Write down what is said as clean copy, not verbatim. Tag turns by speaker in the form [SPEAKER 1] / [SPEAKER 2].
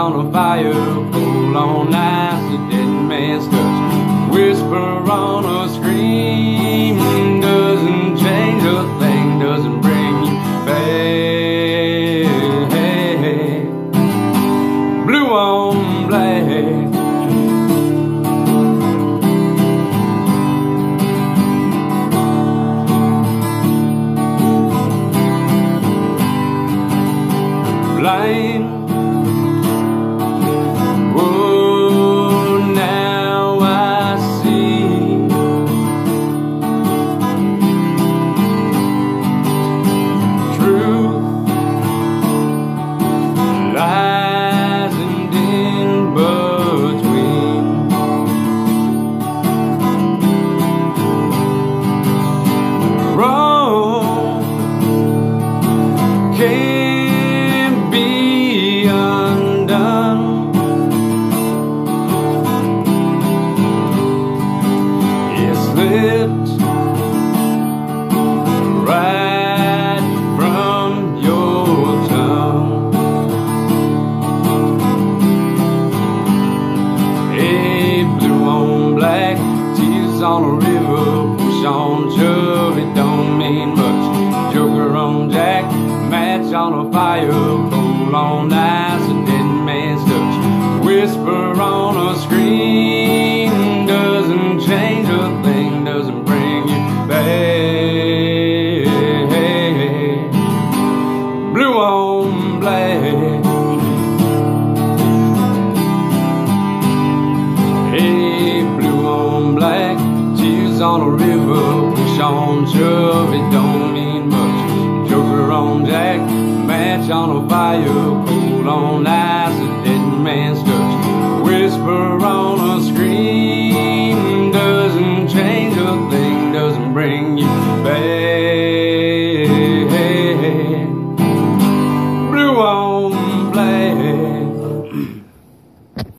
[SPEAKER 1] on a fire, coal on ice, a dead man's touch. Whisper on a scream doesn't change a thing, doesn't bring you back. Blue on black. Blind. Oh, now I see. Truth lies and in between. Wrong can't be undone. It slipped right from your tongue. Hey, blue on black, tears on a river, push on shove, it don't mean much. Joker on jack, match on a fire, coal on ice, a dead man's touch. Whisper on a scream doesn't change a thing, doesn't bring you back. Blue on black. Hey, blue on black, tears on a river, push on shove, it don't mean much. Joker on jack, match on a fire, coal on ice, a dead man's touch. Whisper on a scream